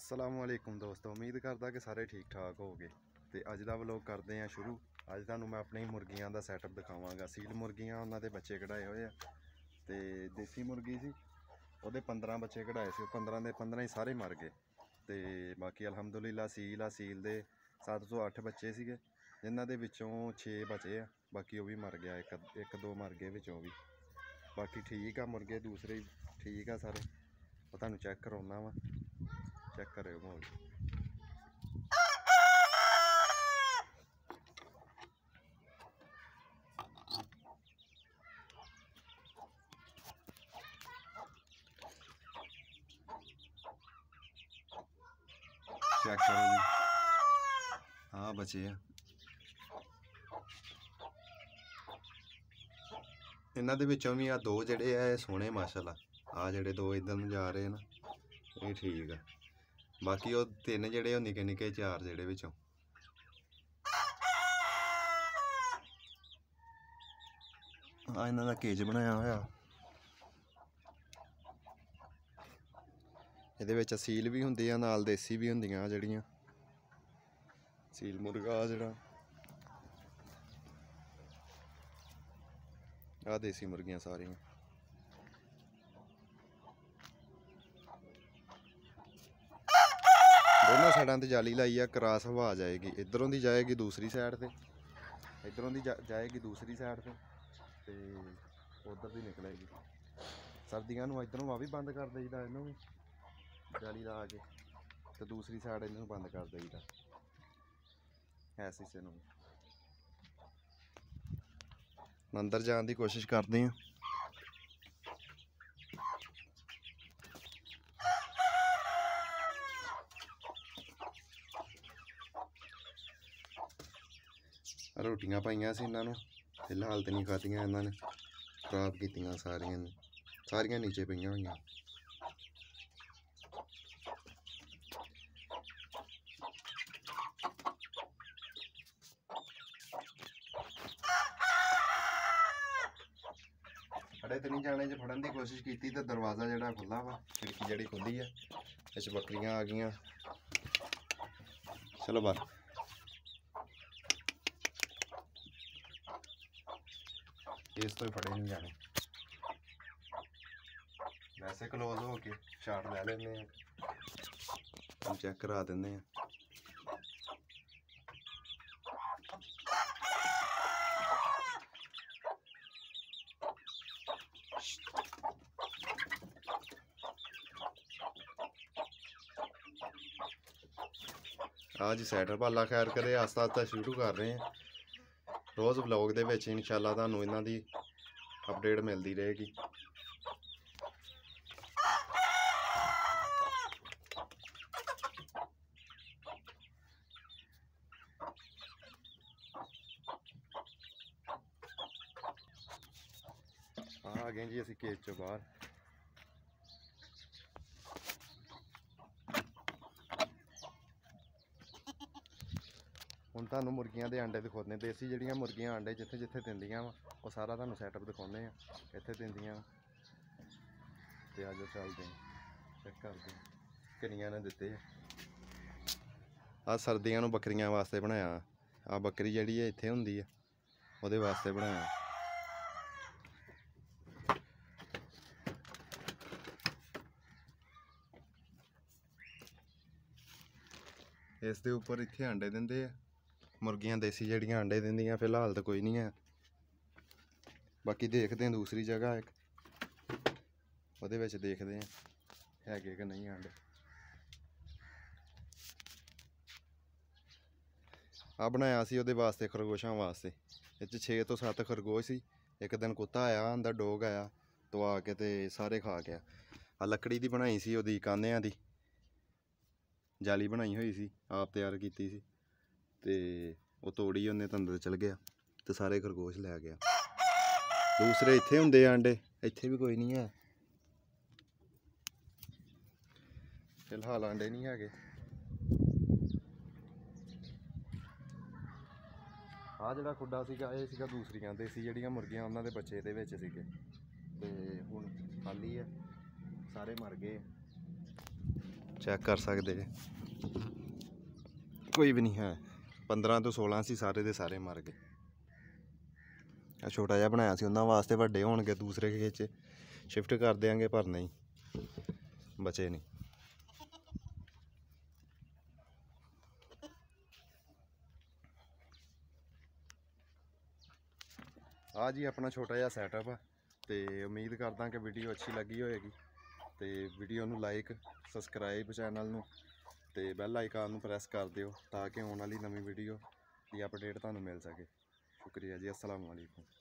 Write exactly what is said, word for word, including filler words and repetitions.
अस्सलामुअलैकुम दोस्तों, उम्मीद करता कि सारे ठीक ठाक हो गए। तो अज का व्लॉग करते हैं शुरू। अज तुहानू मैं अपनी मुर्गियां का सैटअप दिखावांगा। सील मुर्गियां उन्होंने बच्चे कढ़ाए हुए हैं, तो देसी मुर्गी सी वो पंद्रह बच्चे कढ़ाए से, पंद्रह के पंद्रह ही सारे मर गए। तो बाकी अलहमदुलिल्लाह सील आ सील दे सत्त सौ अठ बच्चे थे, जिन्हों के विचों छे बचे आ, बाकी वो भी मर गया, एक एक दो मर गए विचों भी। बाकी ठीक आ मुर्गे, दूसरे ठीक आ सारे। मैं तुहानू चैक करवाना वा, चेक करो माहौल। चेक करो जी, हाँ बचे हैं। इन्हों के विचों भी आ दो जड़े है सोहने माशाल्लाह, आ जड़े दो इधर में जा रहे हैं ना, ये ठीक है। बाकी वो तीन जड़े निके निके चार जड़े विचों। हाँ इन्हों का केज बनाया होया, ये सील भी होंदी है नाल देसी भी होंदियां जड़ियां। सील मुर्गा जड़ा आ देसी मुर्गियां सारियां। दोनों साइडों से जाली लाई है, क्रॉस हवा जाएगी, इधरों की जाएगी दूसरी साइड से, इधरों की जा, जाएगी दूसरी साइड से, तो उधर भी निकलेगी। सर्दियों में इधरों वह भी बंद कर देईदा, इन्हों भी जाली ला के, तो दूसरी साइड इन्हों बंद कर देईदा है शीशे नूं। अंदर जाने की कोशिश करते हैं। रोटियां पाइयां सी इन्हां नूं, फिलहाल तो नहीं खादियां इन्होंने, खराब कीतियां सारियां सारियां नीचे पईयां होईयां। खड़े तो नहीं जाने, जो फड़न की कोशिश की तो दरवाज़ा जड़ा खुला वा, खिड़की जड़ी खुली है, इस बकरियां आ गई। चलो बाहर, इस तो फड़े नहीं जाने, वैसे क्लोज हो के शाट ले लेने हैं, हम चेक करा देने हैं। आज सैटअप अल्लाह खैर करे, आस्ता आस्ता शुरू कर रहे हैं। रोज़ व्लॉग दे विच इंशाअल्लाह तुहानू इन्हां दी अपडेट मिलती रहेगी। आ गए जी असीं केज चों बाहर। हुण तुहानू मुर्गियां दे अंडे दिखाने, देसी जड़ियां मुर्गियां अंडे जिथे जिथे दिंदियां वा वो सारा तुहानू सैटअप दिखाने, इत्थे दिंदियां। ते अज चलते हैं, चेक करते हैं किन्नियां ने दिते। आ सर्दियों नूं बकरियां वास्ते बनाया, आ बकरी जिहड़ी है इत्थे हुंदी है, उहदे वास्ते बनाया। इस दे उपर इत्थे अंडे दिंदे आ मुर्गियां देसी जड़ियां अंडे दिंदियां। फिलहाल तो कोई नहीं है, बाकी देखते हैं दूसरी जगह एक, उहदे विच देखते हैं है कि नहीं अंडे। आ बनाया सी उहदे वास्ते खरगोशां वास्ते, इस छे तो सत्त खरगोश सी। एक दिन कुत्ता आया, अंदर डोग आया तो आके ते सारे खा गया। आ लकड़ी दी बनाई सी, उहदी कान्हियां दी जाली बनाई हुई सी, आप तैयार की सी, ते वो तोड़ी उन्हें तो अंदर चल गया, तो सारे खरगोश लै गया। दूसरे इत्थे हुंदे अंडे, इत्थे भी कोई नहीं है फिलहाल, अंडे नहीं है। आ जिहड़ा खुड्डा सीगा ये सीगा दूसरियां देसी जड़ियां मुर्गियां, उन्हां दे बच्चे इहदे विच सीगे, ते हुण खाली है, सारे मर गए। ਚੈੱਕ ਕਰ ਸਕਦੇ ਜੇ, ਕੋਈ ਵੀ ਨਹੀਂ ਹੈ। ਪੰਦਰਾਂ ਤੋਂ ਸੋਲਾਂ ਸੀ, ਸਾਰੇ ਦੇ ਸਾਰੇ ਮਰ ਗਏ। ਆ ਛੋਟਾ ਜਿਹਾ ਬਣਾਇਆ ਸੀ ਉਹਨਾਂ ਵਾਸਤੇ, ਵੱਡੇ ਹੋਣਗੇ ਦੂਸਰੇ ਖੇਤ 'ਚ ਸ਼ਿਫਟ ਕਰ ਦਿਆਂਗੇ, ਪਰ ਨਹੀਂ ਬਚੇ ਨਹੀਂ। ਆ ਜੀ ਆਪਣਾ ਛੋਟਾ ਜਿਹਾ ਸੈਟਅਪ ਆ, ਤੇ ਉਮੀਦ ਕਰਦਾ ਕਿ ਵੀਡੀਓ ਅੱਛੀ ਲੱਗੀ ਹੋਏਗੀ। ਤੇ ਵੀਡੀਓ ਨੂੰ ਲਾਈਕ, ਸਬਸਕ੍ਰਾਈਬ ਚੈਨਲ ਨੂੰ, ਤੇ ਬੈਲ ਆਈਕਾਨ ਨੂੰ ਪ੍ਰੈਸ ਕਰ ਦਿਓ ਤਾਂ ਕਿ ਆਉਣ ਵਾਲੀ ਨਵੀਂ ਵੀਡੀਓ ਦੀ ਅਪਡੇਟ ਤੁਹਾਨੂੰ ਮਿਲ ਸਕੇ। ਸ਼ੁਕਰੀਆ ਜੀ, ਅਸਲਾਮ ਵਾਲੇਕੁਮ।